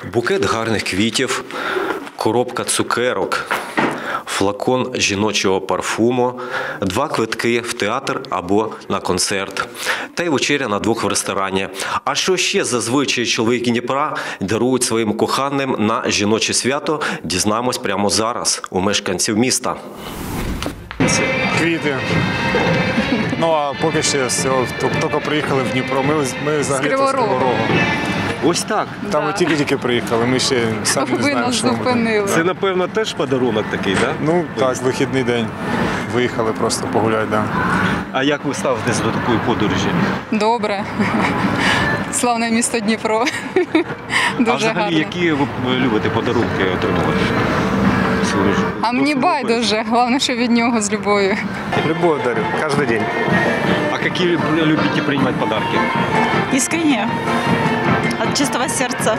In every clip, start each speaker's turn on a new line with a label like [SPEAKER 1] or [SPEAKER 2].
[SPEAKER 1] Букет гарних квітів, коробка цукерок, флакон жіночого парфуму, 2 квитки в театр або на концерт, та й вечеря на 2 в ресторані. А що ще зазвичай чоловіки Дніпра дарують своїм коханим на жіноче свято, дізнаємось прямо зараз у мешканців міста.
[SPEAKER 2] Квіти. Ну а поки ще тільки приїхали в Дніпро. Ми взагалі з Кривого Рогу.
[SPEAKER 1] Ось так.
[SPEAKER 2] Там ми тільки приїхали, ми ще самі не знаємо, що ми.
[SPEAKER 3] Це, напевно, теж подарунок такий, так?
[SPEAKER 2] Ну так, вихідний день. Виїхали просто погуляти, так.
[SPEAKER 3] А як ви ставитесь до такої подорожі?
[SPEAKER 4] Добре. Славне місто Дніпро. Дуже
[SPEAKER 3] А взагалі,
[SPEAKER 4] гарно.
[SPEAKER 3] які ви любите подарунки отримувати?
[SPEAKER 4] А мені байдуже. Головне, що від нього з любов'ю.
[SPEAKER 2] Любов дарю, кожен день.
[SPEAKER 3] А які любите приймати подарки?
[SPEAKER 5] Искренне, от чистого сердца,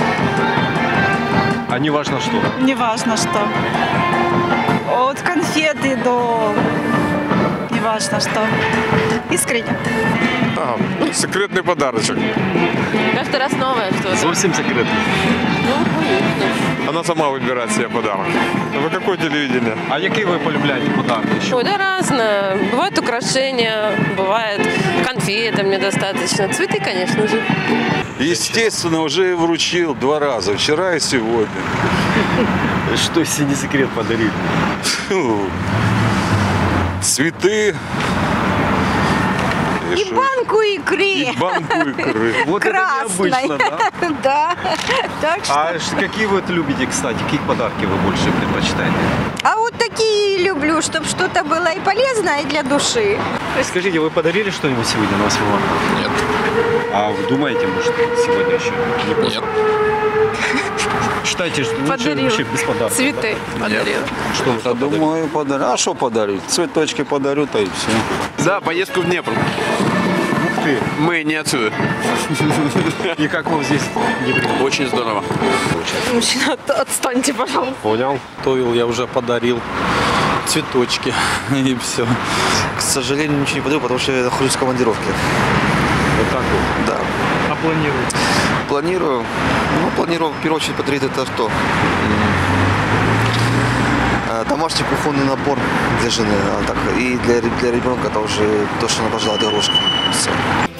[SPEAKER 3] А не важно что?
[SPEAKER 5] неважно что. От конфеты до неважно что. Искренне.
[SPEAKER 2] Секретний подарочок.
[SPEAKER 6] Каждый раз новое что-то.
[SPEAKER 3] Зовсім секретно.
[SPEAKER 6] Ну, конечно.
[SPEAKER 2] Вона сама вибирає себе подарок. Ви яке телевидение?
[SPEAKER 3] А який ви полюбляєте подарки?
[SPEAKER 6] Ой, да разное. Бывают украшения, бывает конфеты мне достаточно. Цветы, конечно же.
[SPEAKER 7] Естественно, уже вручил 2 раза, вчера и сегодня.
[SPEAKER 3] Что, если не секрет, подарили?
[SPEAKER 7] Цветы.
[SPEAKER 8] И банку икры.
[SPEAKER 7] И банку икры.
[SPEAKER 3] Вот
[SPEAKER 8] Красной.
[SPEAKER 3] это необычно, да?
[SPEAKER 8] Да. Так что...
[SPEAKER 3] А какие вы любите, кстати? Какие подарки вы больше предпочитаете?
[SPEAKER 8] А вот такие люблю, чтобы что-то было и полезное, и для души.
[SPEAKER 3] Скажите, вы подарили что-нибудь сегодня на 8 марта? Нет. А вы думаете, может, сегодня еще? Нет. Считайте, что лучше
[SPEAKER 4] Подарил.
[SPEAKER 3] вообще без подарков?
[SPEAKER 4] Цветы подарила.
[SPEAKER 3] Что вы подарили?
[SPEAKER 7] Думаю, подарю. А что подарить? Цветочки подарю, то и все.
[SPEAKER 9] Да, поездку в Днепр.
[SPEAKER 3] Ух ты!
[SPEAKER 9] Мы не отсюда.
[SPEAKER 3] И как вам здесь не приходится?
[SPEAKER 9] Очень здорово.
[SPEAKER 6] Мужчина, отстаньте, пожалуйста.
[SPEAKER 3] Понял.
[SPEAKER 10] Готовил, я уже подарил цветочки и все.
[SPEAKER 11] К сожалению, ничего не подарю, потому что я нахожусь в командировке.
[SPEAKER 3] Вот так вот.
[SPEAKER 11] Да.
[SPEAKER 3] А планируете?
[SPEAKER 11] Планирую в первую очередь подарить это что? Домашний кухонный набор для жены, а так и для ребенка это уже то, что она пожелала, игрушка. Все.